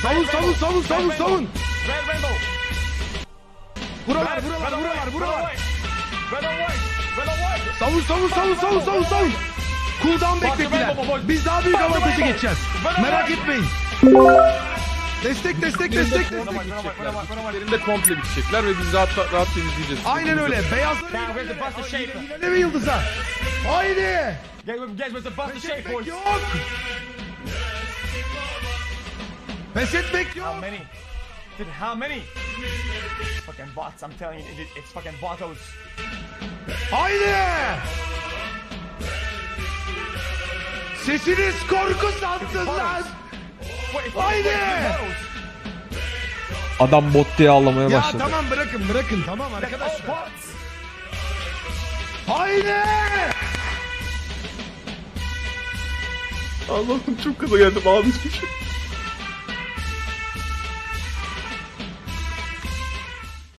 Savun. Buralar. Savun. Cooldown bekle. Biz daha büyük avantaja geçeceğiz. Merak etmeyin. Destek. Üzerinde komple bitecekler ve biz rahat temizleyeceğiz. Aynen öyle. Beyazları ne mi yıldıza? Haydi. Pes yok. Pes etmek yok. How many? Fucking bots, I'm telling you, it's fucking botos. Haydi. Sesiniz korku sansın lan. Haydi. Adam bot diye ağlamaya Ya başladı. tamam bırakın tamam arkadaşlar. Haydi. Allah'ım çok gaza geldim, ağlayacağım.